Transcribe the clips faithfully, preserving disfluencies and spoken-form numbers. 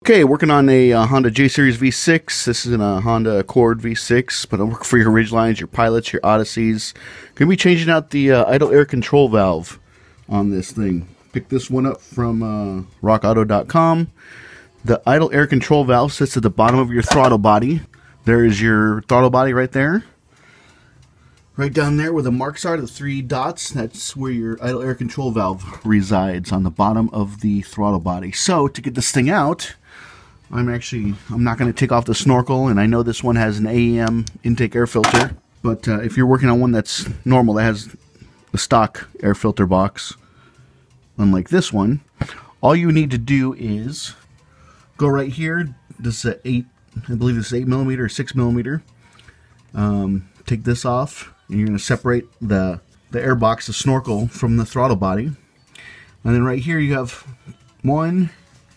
Okay, working on a uh, Honda J Series V six. This is a Honda Accord V six, but I'm working for your Ridgelines, your Pilots, your Odysseys. Going to be changing out the uh, idle air control valve on this thing. Picked this one up from uh, rock auto dot com. The idle air control valve sits at the bottom of your throttle body. There is your throttle body right there. Right down there where the marks are, the three dots, that's where your idle air control valve resides, on the bottom of the throttle body. So, to get this thing out, I'm actually, I'm not going to take off the snorkel, and I know this one has an A E M intake air filter, but uh, if you're working on one that's normal, that has the stock air filter box, unlike this one, all you need to do is go right here. This is a eight, I believe this is eight millimeter or six millimeter. Um, take this off, and you're going to separate the, the air box, the snorkel, from the throttle body. And then right here you have one,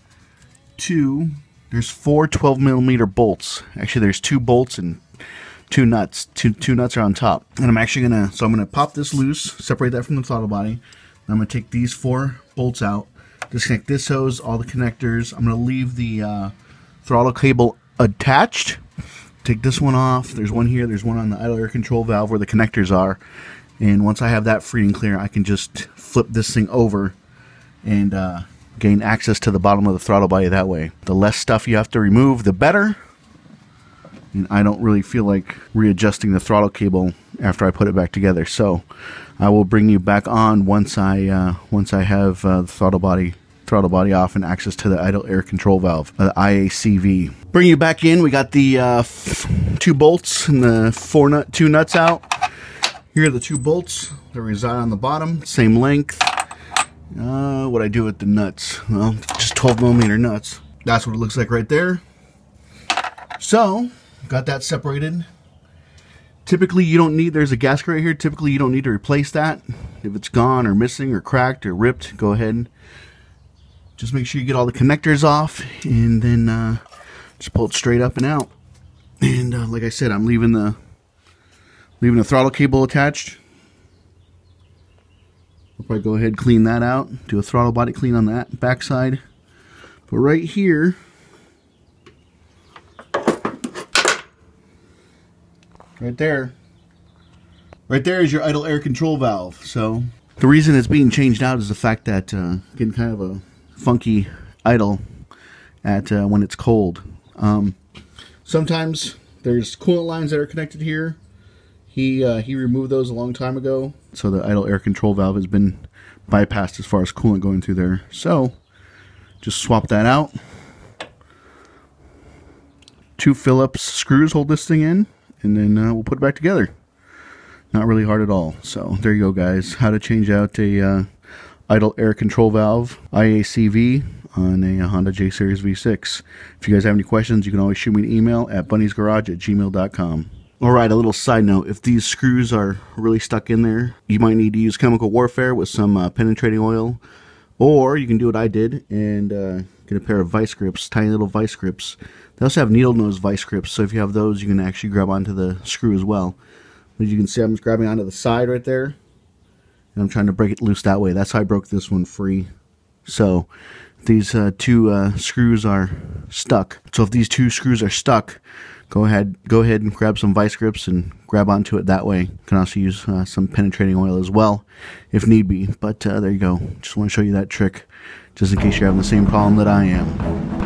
two, there's four twelve millimeter bolts. Actually, there's two bolts and two nuts. Two, two nuts are on top. And I'm actually going to, so I'm going to pop this loose, separate that from the throttle body. And I'm going to take these four bolts out, disconnect this hose, all the connectors. I'm going to leave the uh, throttle cable attached. Take this one off. There's one here. There's one on the idle air control valve where the connectors are. And once I have that free and clear, I can just flip this thing over and uh, gain access to the bottom of the throttle body that way. The less stuff you have to remove, the better. And I don't really feel like readjusting the throttle cable after I put it back together. So I will bring you back on once I uh, once I have uh, the throttle body throttle body off and access to the idle air control valve, uh, the I A C V. Bring you back in. We got the uh, two bolts and the four nut two nuts out. Here are the two bolts that reside on the bottom, same length. Uh, what I do with the nuts? Well, just twelve millimeter nuts. That's what it looks like right there. So, got that separated. Typically, you don't need, there's a gasket right here. Typically, you don't need to replace that. If it's gone or missing or cracked or ripped, go ahead and just make sure you get all the connectors off, and then uh, just pull it straight up and out. And uh, like I said, I'm leaving the leaving the throttle cable attached. I'll probably go ahead and clean that out. Do a throttle body clean on that backside. But right here, right there, right there is your idle air control valve. So the reason it's being changed out is the fact that uh, getting kind of a funky idle at uh, when it's cold. Um, sometimes there's coolant lines that are connected here. He uh, he removed those a long time ago, so the idle air control valve has been bypassed as far as coolant going through there. So just swap that out. Two Phillips screws hold this thing in, and then uh, we'll put it back together. Not really hard at all. So there you go, guys. How to change out a uh, idle air control valve, I A C V, on a Honda J Series V six. If you guys have any questions, you can always shoot me an email at bundys garage at gmail dot com. Alright, a little side note. If these screws are really stuck in there, you might need to use chemical warfare with some uh, penetrating oil. Or you can do what I did and uh, get a pair of vice grips, tiny little vice grips. They also have needle nose vice grips, so if you have those, you can actually grab onto the screw as well. As you can see, I'm just grabbing onto the side right there, and I'm trying to break it loose that way. That's how I broke this one free. So these uh, two uh, screws are stuck. So if these two screws are stuck, go ahead go ahead and grab some vice grips and grab onto it that way. You can also use uh, some penetrating oil as well if need be. But uh, there you go. Just want to show you that trick just in case you're having the same problem that I am.